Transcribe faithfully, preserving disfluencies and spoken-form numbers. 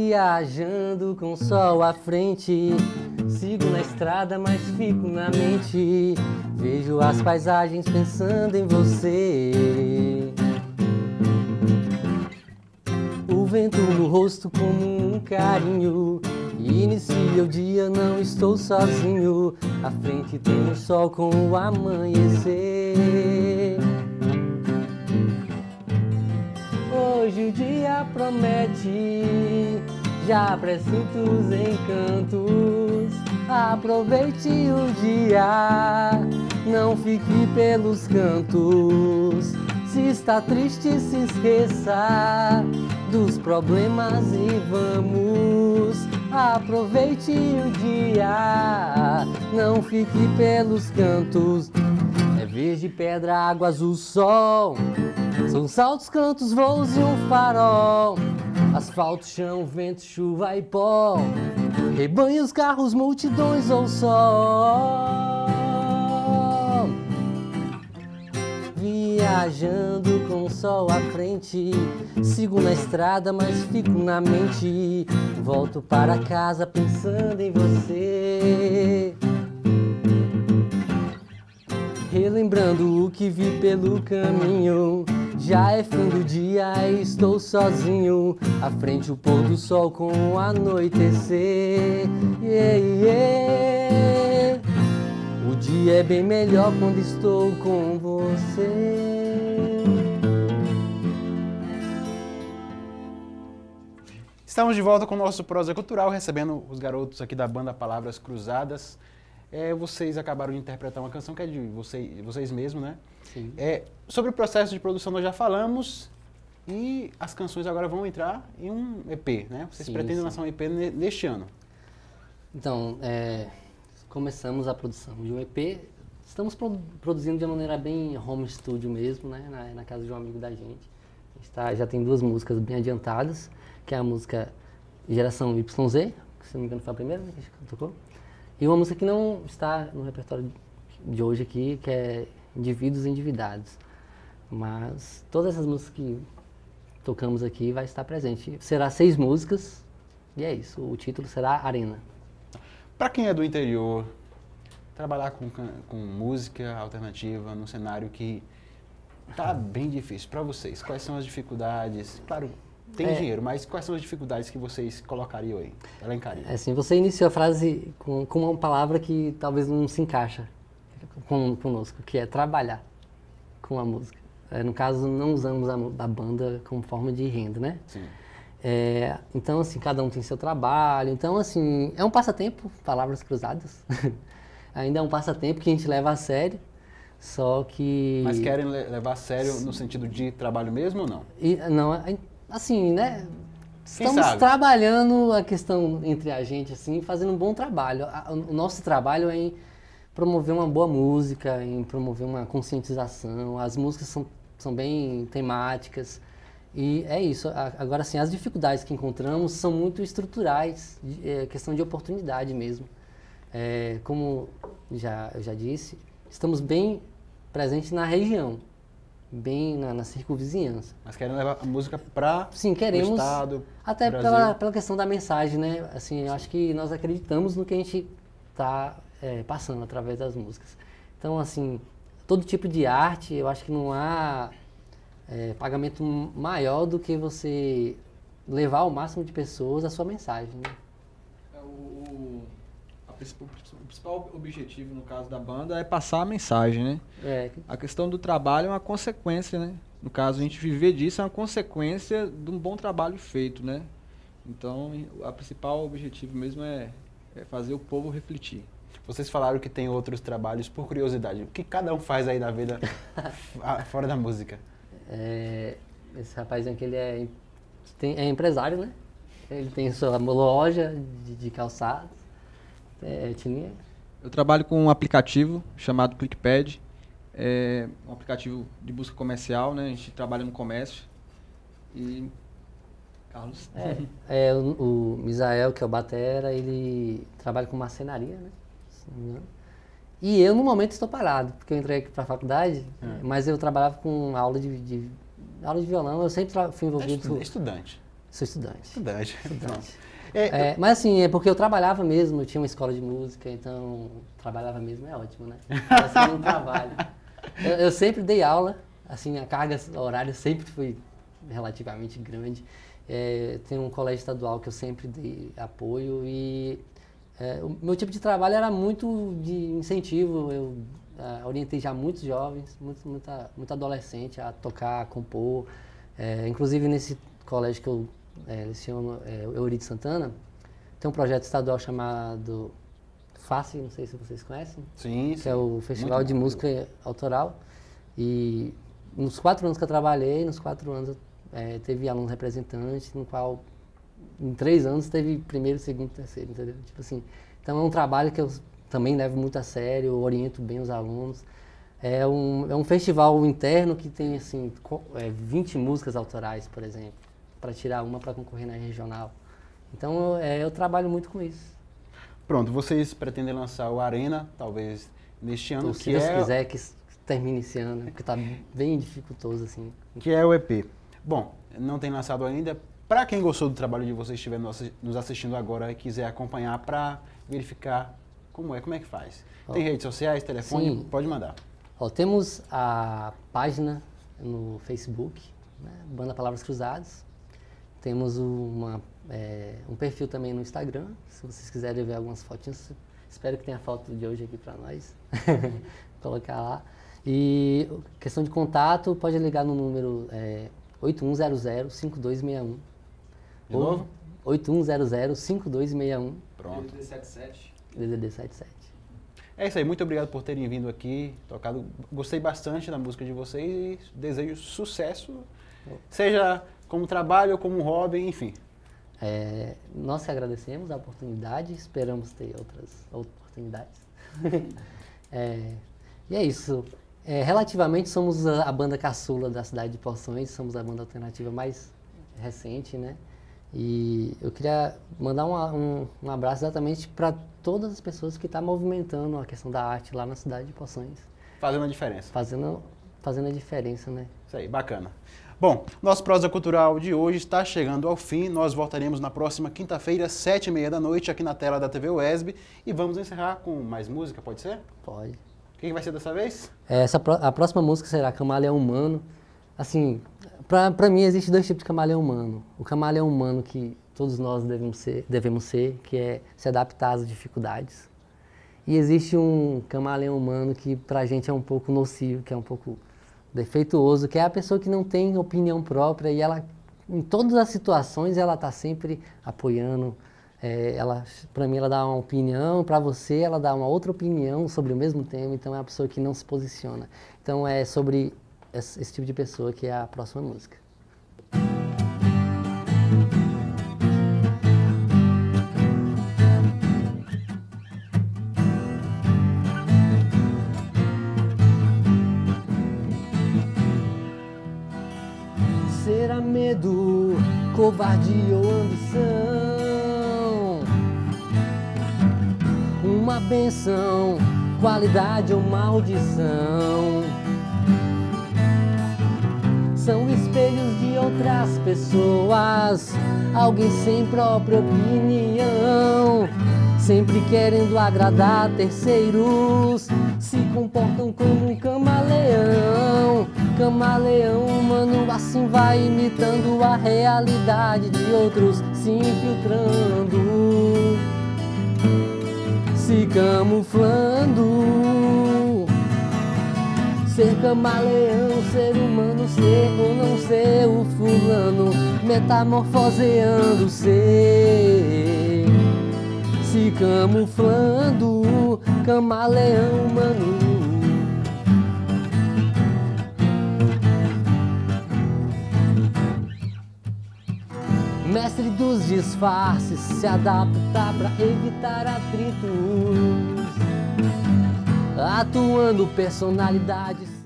Viajando com o sol à frente, sigo na estrada, mas fico na mente. Vejo as paisagens pensando em você. O vento no rosto como um carinho. Inicia o dia, não estou sozinho. À frente tem o sol com o amanhecer. Hoje o dia promete, já presinto os encantos. Aproveite o dia, não fique pelos cantos. Se está triste, se esqueça dos problemas e vamos. Aproveite o dia, não fique pelos cantos. É verde, pedra, água, azul, sol. São saltos, cantos, voos e um farol. Asfalto, chão, vento, chuva e pó. Rebanhos, carros, multidões ou sol. Viajando com o sol à frente, sigo na estrada, mas fico na mente. Volto para casa pensando em você. Relembrando o que vi pelo caminho. Já é fim do dia e estou sozinho. À frente o pôr do sol com o anoitecer. Yeah, yeah. O dia é bem melhor quando estou com você. Estamos de volta com o nosso Prosa Cultural, recebendo os garotos aqui da banda Palavras Cruzadas. É, vocês acabaram de interpretar uma canção que é de vocês, vocês mesmos, né? Sim. É, sobre o processo de produção nós já falamos e as canções agora vão entrar em um E P, né? Vocês Sim, pretendem sim. lançar um E P neste ano. Então, é, começamos a produção de um E P. Estamos produ produzindo de uma maneira bem home studio mesmo, né? Na, na casa de um amigo da gente. A gente tá, já tem duas músicas bem adiantadas, que é a música Geração Y Z, que se não me engano foi a primeira que a gente tocou. E uma música que não está no repertório de hoje aqui, que é Indivíduos Endividados. Mas todas essas músicas que tocamos aqui vai estar presente. Será seis músicas e é isso. O título será Arena. Para quem é do interior, trabalhar com, com música alternativa num cenário que tá bem difícil para vocês, quais são as dificuldades? Claro, tem É. dinheiro, mas quais são as dificuldades que vocês colocariam aí, elencariam? É assim, você iniciou a frase com, com uma palavra que talvez não se encaixa com, conosco, que é trabalhar com a música. É, no caso, não usamos a, a banda como forma de renda, né? Sim. É, então, assim, cada um tem seu trabalho. Então, assim, é um passatempo, palavras cruzadas. Ainda é um passatempo que a gente leva a sério, só que... Mas querem le levar a sério no sentido de trabalho mesmo ou não? E, não, assim, né? Quem Estamos sabe? trabalhando a questão entre a gente, assim, fazendo um bom trabalho. O nosso trabalho é em promover uma boa música, em promover uma conscientização. As músicas são, são bem temáticas. E é isso. Agora, assim, as dificuldades que encontramos são muito estruturais, é questão de oportunidade mesmo. É, como já, eu já disse, estamos bem presentes na região, bem na, na circunvizinhança. Mas querem levar a música para Sim, queremos, o estado, até Brasil. pela, pela questão da mensagem, né? Assim, eu acho que nós acreditamos no que a gente está é, passando através das músicas. Então, assim, todo tipo de arte, eu acho que não há é, pagamento maior do que você levar ao máximo de pessoas a sua mensagem, né? É, o, a principal, o principal objetivo, no caso da banda, é passar a mensagem, né? É, A questão do trabalho é uma consequência, né? No caso, a gente viver disso é uma consequência de um bom trabalho feito, né? Então, a principal objetivo mesmo é, é fazer o povo refletir. Vocês falaram que tem outros trabalhos, por curiosidade. O que cada um faz aí da vida fora da música? é, esse rapazinho aqui, ele é, tem, é empresário, né? Ele tem sua loja de, de calçados, é, etnia. Eu trabalho com um aplicativo chamado ClickPad. É um aplicativo de busca comercial, né? A gente trabalha no comércio. E... Carlos? É, é, o, o Misael, que é o batera, ele trabalha com marcenaria, né? Se não me engano. E eu, no momento, estou parado, porque eu entrei aqui para a faculdade, É. mas eu trabalhava com aula de, de, aula de violão, eu sempre tra- fui É envolvido... estu- estudante. Sou estudante. Estudante. Estudante. É, É, mas assim, é porque eu trabalhava mesmo, eu tinha uma escola de música, então trabalhava mesmo é ótimo, né? Assim, não trabalho. Eu, eu sempre dei aula, assim, a carga horária sempre foi relativamente grande. É, tem um colégio estadual que eu sempre dei apoio e é, o meu tipo de trabalho era muito de incentivo. Eu ah, orientei já muitos jovens, muito, muita, muito adolescente a tocar, a compor. É, inclusive nesse colégio que eu é, leciono, é, Euridice Santana, tem um projeto estadual chamado FACE, não sei se vocês conhecem, sim, que sim. é o Festival Muito de bom. Música Autoral. E nos quatro anos que eu trabalhei, nos quatro anos é, teve alunos representantes, no qual em três anos teve primeiro, segundo, terceiro, entendeu? Tipo assim, então é um trabalho que eu também levo muito a sério, eu oriento bem os alunos. É um, é um festival interno que tem assim co- é, vinte músicas autorais, por exemplo, para tirar uma para concorrer na regional. Então eu, é, eu trabalho muito com isso. Pronto, vocês pretendem lançar o Arena, talvez neste ano, Então, se que Deus é, quiser que s- termine esse ano, porque está bem dificultoso assim. que é o E P. Bom, não tem lançado ainda. Para quem gostou do trabalho de vocês, estiver nos assi- nos assistindo agora e quiser acompanhar para verificar como é, como é que faz. Tem Ó. redes sociais, telefone, Sim. pode mandar. Ó, temos a página no Facebook, né, Banda Palavras Cruzadas. Temos uma, é, um perfil também no Instagram, se vocês quiserem ver algumas fotinhas. Espero que tenha foto de hoje aqui para nós. Colocar lá. E questão de contato, pode ligar no número é, oito um zero zero, cinco dois seis um. De novo? oito um zero zero, cinco dois seis um, Pronto. D D D setenta e sete. D D D setenta e sete. É isso aí, muito obrigado por terem vindo aqui, tocado. Gostei bastante da música de vocês e desejo sucesso, seja como trabalho ou como hobby, enfim. É, nós que agradecemos a oportunidade, esperamos ter outras oportunidades. É, e é isso. É, relativamente, somos a, a banda caçula da cidade de Poções, somos a banda alternativa mais recente, né? E eu queria mandar um, um, um abraço exatamente para todas as pessoas que estão movimentando a questão da arte lá na cidade de Poções, Fazendo a diferença. fazendo, fazendo a diferença, né? Isso aí, bacana. Bom, nosso Prosa Cultural de hoje está chegando ao fim. Nós voltaremos na próxima quinta-feira, sete e meia da noite, aqui na tela da T V U E S B. E vamos encerrar com mais música, pode ser? Pode. O que vai ser dessa vez? Essa, pró- a próxima música será Camaleão Humano. Assim, pra, pra mim existe dois tipos de camaleão humano. O camaleão humano que todos nós devemos ser, devemos ser, que é se adaptar às dificuldades. E existe um camaleão humano que pra gente é um pouco nocivo, que é um pouco defeituoso, que é a pessoa que não tem opinião própria e ela, em todas as situações, ela tá sempre apoiando. É, ela, para mim, ela dá uma opinião, para você, ela dá uma outra opinião sobre o mesmo tema, então é a pessoa que não se posiciona. Então é sobre esse, esse tipo de pessoa que é a próxima música. Será medo, covardia ou ambição? Uma benção, qualidade ou maldição? São espelhos de outras pessoas, alguém sem própria opinião, sempre querendo agradar terceiros, se comportam como um camaleão. Camaleão humano assim vai imitando a realidade de outros, se infiltrando, se camuflando. Ser camaleão, ser humano, ser ou não ser o fulano, metamorfoseando ser, se camuflando, camaleão humano. Mestre dos disfarces, se adapta pra evitar atritos, atuando personalidades